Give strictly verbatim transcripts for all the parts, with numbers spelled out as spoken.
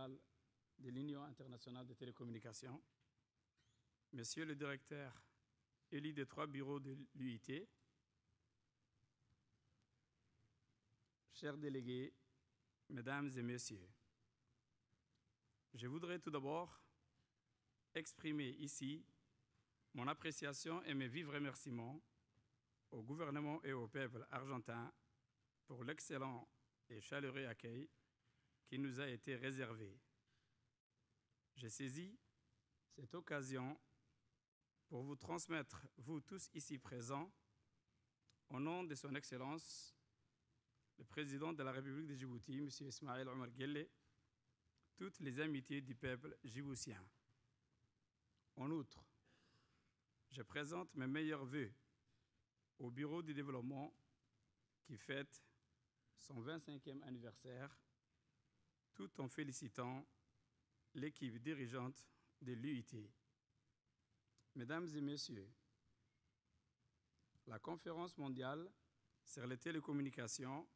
général de l'Union internationale des télécommunications, Monsieur le directeur élu des trois bureaux de l'U I T, chers délégués, Mesdames et Messieurs, je voudrais tout d'abord exprimer ici mon appréciation et mes vifs remerciements au gouvernement et au peuple argentin pour l'excellent et chaleureux accueil qui nous a été réservé. J'ai saisi cette occasion pour vous transmettre, vous tous ici présents, au nom de son Excellence, le président de la République de Djibouti, M. Ismaël Omar Guelleh, toutes les amitiés du peuple djiboutien. En outre, je présente mes meilleurs vœux au Bureau du développement qui fête son vingt-cinquième anniversaire, tout en félicitant l'équipe dirigeante de l'U I T. Mesdames et Messieurs, la conférence mondiale sur les télécommunications,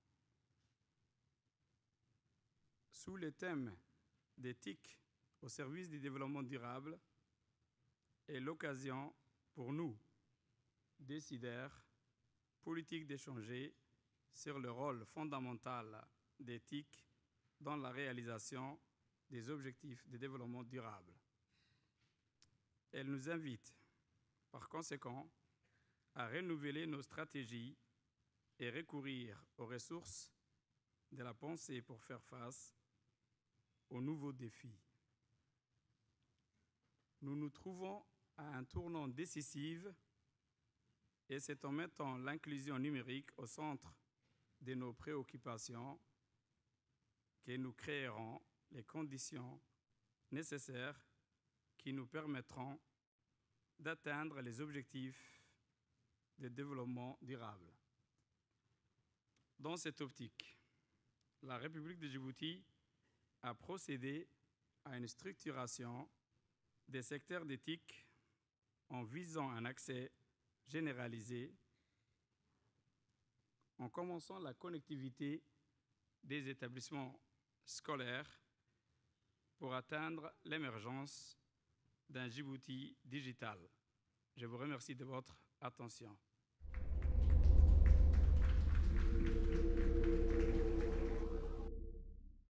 sous le thème d'éthique au service du développement durable, est l'occasion pour nous, décideurs politiques, d'échanger sur le rôle fondamental d'éthique dans la réalisation des objectifs de développement durable. Elle nous invite, par conséquent, à renouveler nos stratégies et recourir aux ressources de la pensée pour faire face aux nouveaux défis. Nous nous trouvons à un tournant décisif et c'est en mettant l'inclusion numérique au centre de nos préoccupations que nous créerons les conditions nécessaires qui nous permettront d'atteindre les objectifs de développement durable. Dans cette optique, la République de Djibouti a procédé à une structuration des secteurs d'éthique en visant un accès généralisé, en commençant la connectivité des établissements scolaires pour atteindre l'émergence d'un Djibouti digital. Je vous remercie de votre attention.